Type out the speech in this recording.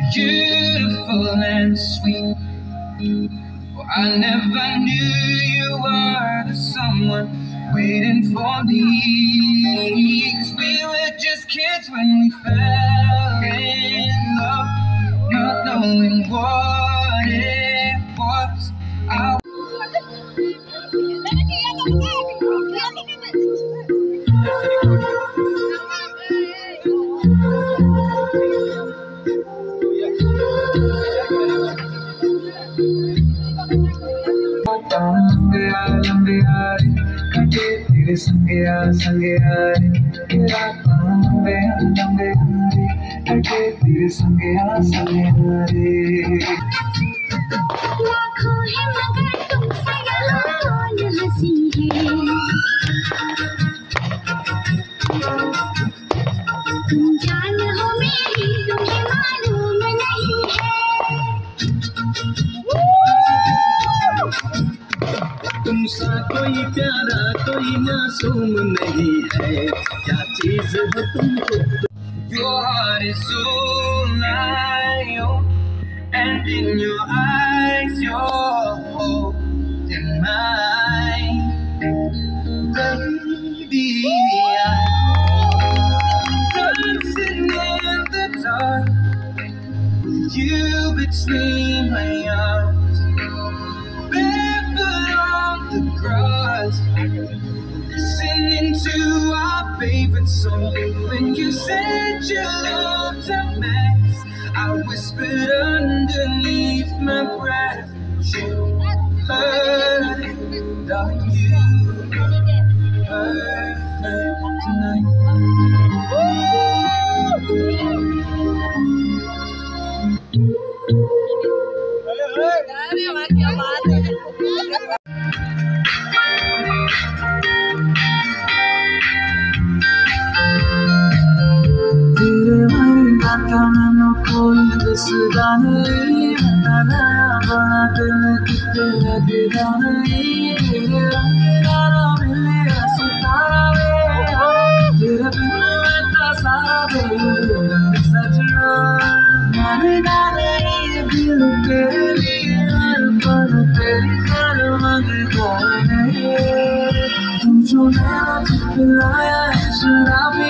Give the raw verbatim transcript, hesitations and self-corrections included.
beautiful and sweet. Well, I never knew you were the someone waiting for me. 'Cause we were just kids when we fell in love, not knowing what it was. I तेरे संगया संगया रे तेरा लंबे लंबे रे कटे तेरे संगया संगया रे लाखों है मगर तुमसे यहाँ कौन हंसी है तुम जान हो मेरी तुम्हें मालूम नहीं है तुमसा कोई प्यारा कोई मासूम नहीं है क्या चीज हो तुमको Your heart is so lion and in your eyes you're holding mine baby I'm dancing in the dark with you between my arms barefoot on the grass listening to our favorite song. When you said you loved a mess, I whispered underneath my breath. You heard it, darling, you perfect tonight. मैनू कोई दसदा नहीं मैं बना दिल किते लगदा नहीं तेरे नाल मिले सितारा वे तेरे बिन मैं तां सारा बेरंग सजना मैंने डाले दिल तेरे लिए हर पल तेरी कर मंगता है तू जो नैना चिपलाया है शराबी